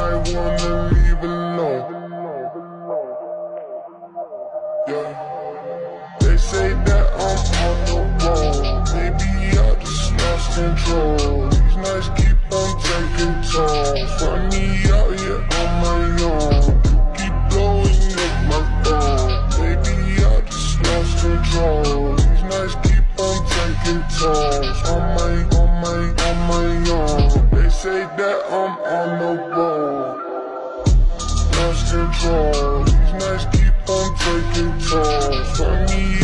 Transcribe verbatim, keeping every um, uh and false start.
might wanna leave alone. Yeah. They say that I'm on the road, maybe I just lost control. These nights keep on taking toll. Find me out here on my own. You keep blowing up my phone. Maybe I just lost control. These nights keep on taking tolls. On my, on my, on my own. They say that I'm on the road, lost control. These nights keep on taking tolls. Find me